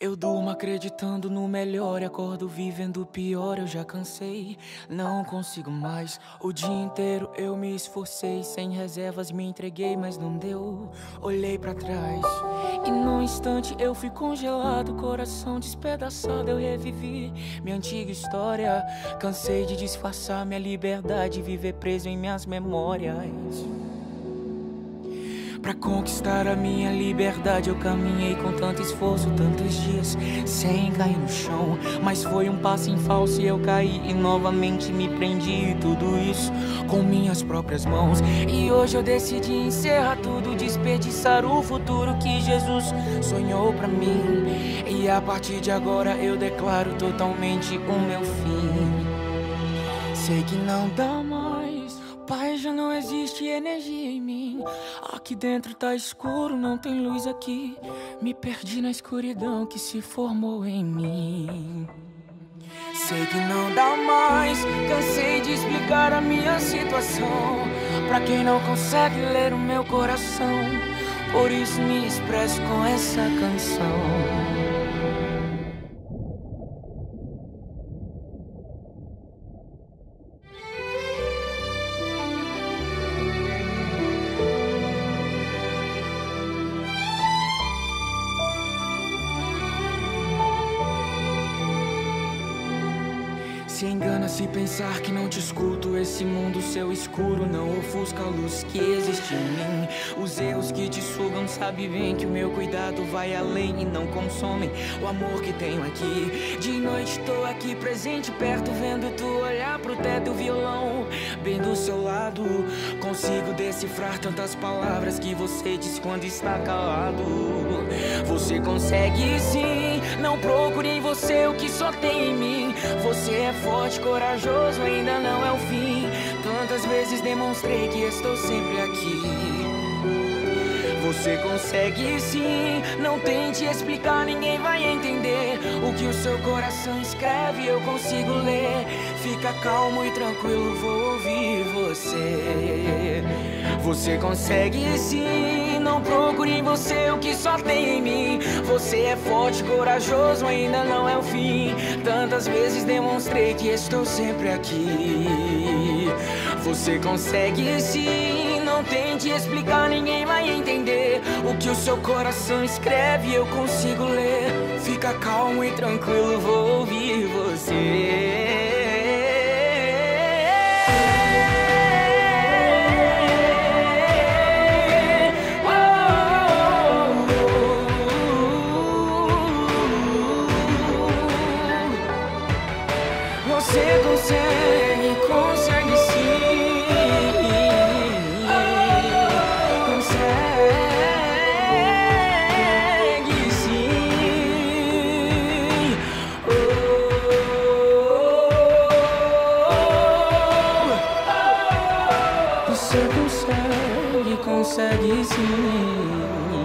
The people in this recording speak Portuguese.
Eu durmo acreditando no melhor e acordo vivendo o pior. Eu já cansei, não consigo mais. O dia inteiro eu me esforcei, sem reservas me entreguei, mas não deu. Olhei pra trás e num instante eu fui congelado, coração despedaçado. Eu revivi minha antiga história. Cansei de disfarçar minha liberdade, viver preso em minhas memórias. Pra conquistar a minha liberdade eu caminhei com tanto esforço, tantos dias sem cair no chão. Mas foi um passo em falso e eu caí e novamente me prendi. E tudo isso com minhas próprias mãos. E hoje eu decidi encerrar tudo, desperdiçar o futuro que Jesus sonhou pra mim. E a partir de agora eu declaro totalmente o meu fim. Sei que não dá mais, Pai, já não existe energia em mim. Aqui dentro tá escuro, não tem luz aqui. Me perdi na escuridão que se formou em mim. Sei que não dá mais, cansei de explicar a minha situação pra quem não consegue ler o meu coração. Por isso me expresso com essa canção. Se engana se pensar que não te escuto. Esse mundo seu escuro não ofusca a luz que existe em mim. Os erros que te sugam, sabe bem que o meu cuidado vai além e não consomem o amor que tenho aqui. De noite tô aqui presente, perto, vendo tu olhar pro teto do violão, bem do seu lado. Consigo decifrar tantas palavras que você diz quando está calado. Você consegue sim, não procure em você o que só tem em mim. Você é forte, corajoso, ainda não é o fim. Tantas vezes demonstrei que estou sempre aqui. Você consegue sim, não tente explicar, ninguém vai entender. O que o seu coração escreve eu consigo ler. Fica calmo e tranquilo, vou ouvir você. Você consegue sim, não procure em você o que só tem em mim. Você é forte, corajoso, ainda não é o fim. Tantas vezes demonstrei que estou sempre aqui. Você consegue sim, não tente explicar, ninguém vai entender. O que o seu coração escreve eu consigo ler. Fica calmo e tranquilo, vou ouvir você. Você consegue, consegue sim. Consegue sim. Você consegue, consegue sim.